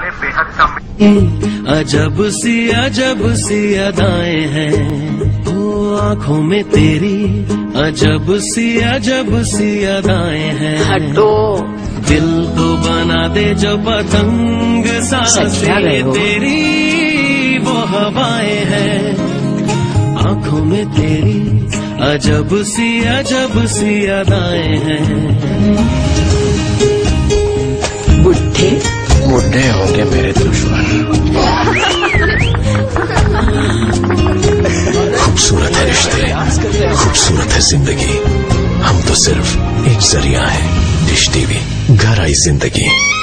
अजब सी अदाएं हैं वो आँखों में तेरी, अजब सी अदाएं हैं। हटो। दिल तो बना दे जो पतंग सांसें तेरी वो हवाएं हैं। आँखों में तेरी अजब सी अदाएं हैं। बुढ़े बुढ़े होंगे मेरे दुश्मन। खूबसूरत है रिश्ते, खूबसूरत है जिंदगी। हम तो सिर्फ एक जरिया है। डिश टीवी, घर आई जिंदगी।